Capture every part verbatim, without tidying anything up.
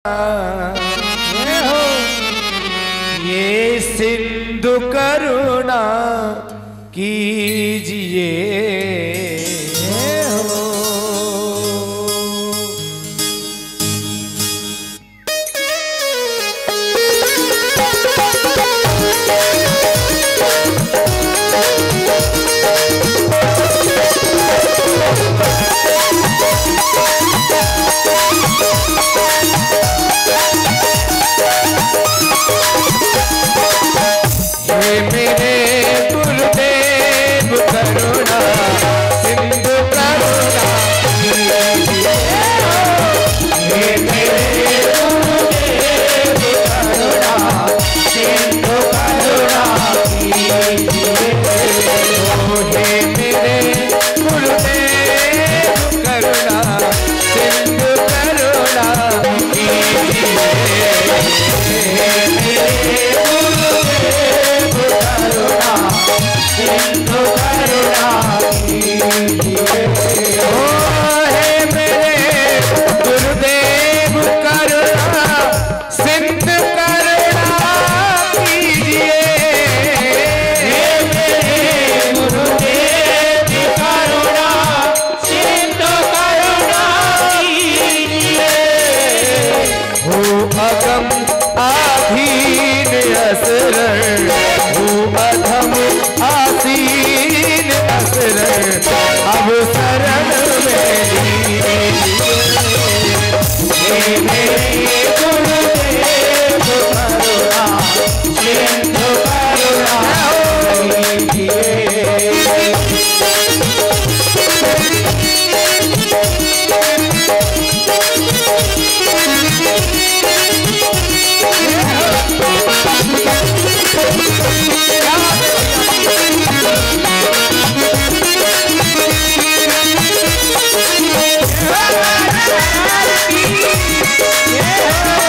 ये सिंधु करुणा कीजिए हो। मेरे गुरुदेव करुणा सिंधु करुणा कीजिए हो। हे मेरे गुरुदेव करुणा सिंधु करुणा कीजिए हो। हे मेरे गुरुदेव करुणा सिंधु करुणा कीजिए। हे मेरे सिंधु करुणा कीजिए हो। हे मेरे गुरुदेव करुणा सिंधु करुणा कीजिए। हे मेरे गुरुदेव करुणा सिंधु करुणा कीजिए हो। अगम आधीन असरण हो, अधम आसीन असरण अब शरण में लीजिए। हे मेरे गुरुदेव करुणा सिंधु करुणा कीजिए। Yeah!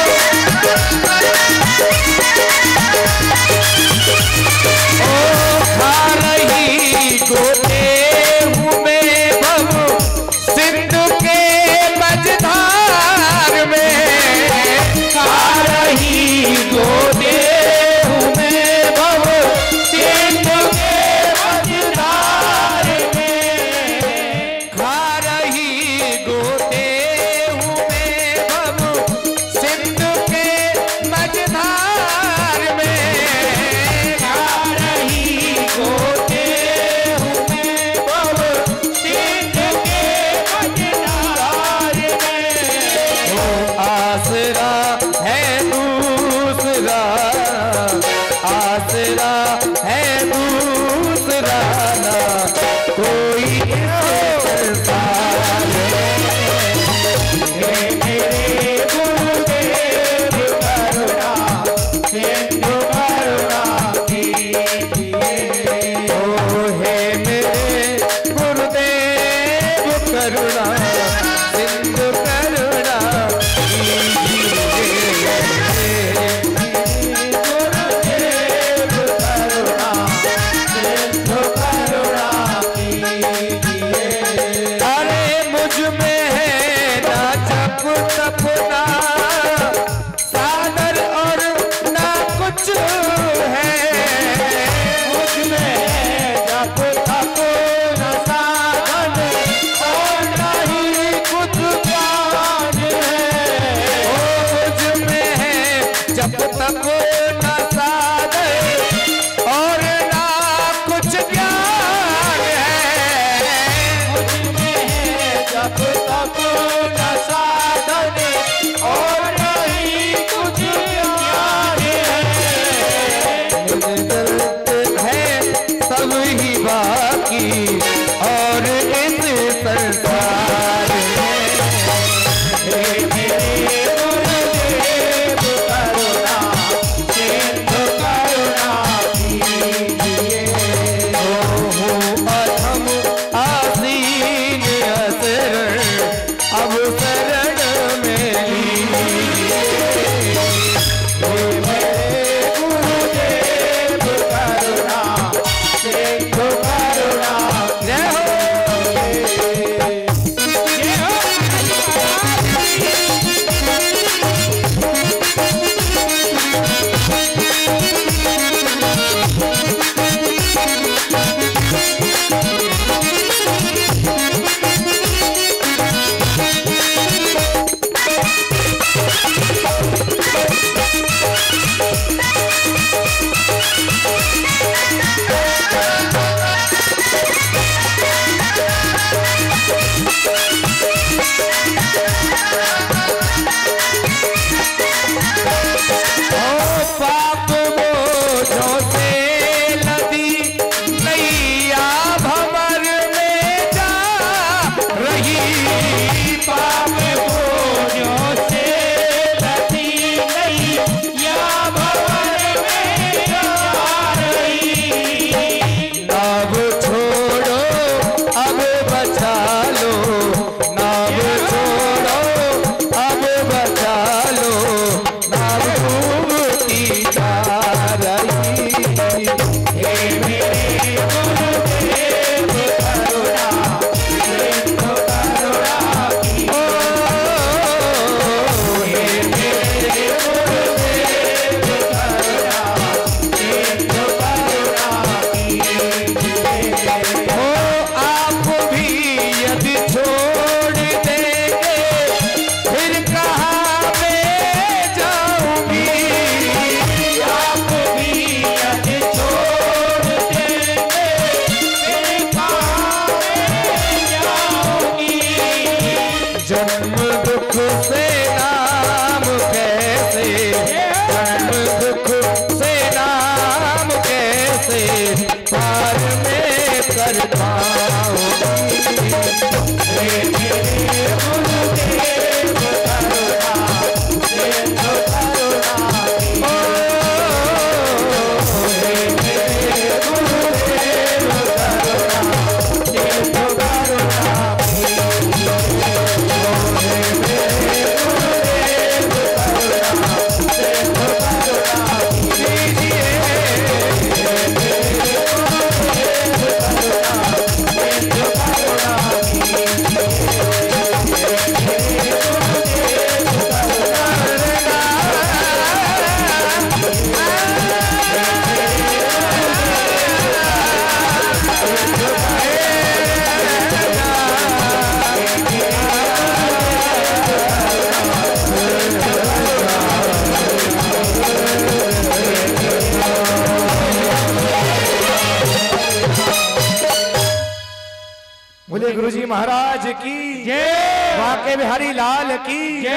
बोले गुरुजी महाराज की जय, वाके बिहारी लाल की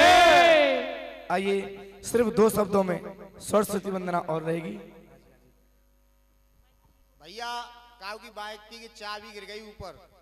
जय। आइए सिर्फ दो शब्दों में सरस्वती वंदना और रहेगी। भैया काऊ की बाइक की चाबी गिर गई ऊपर।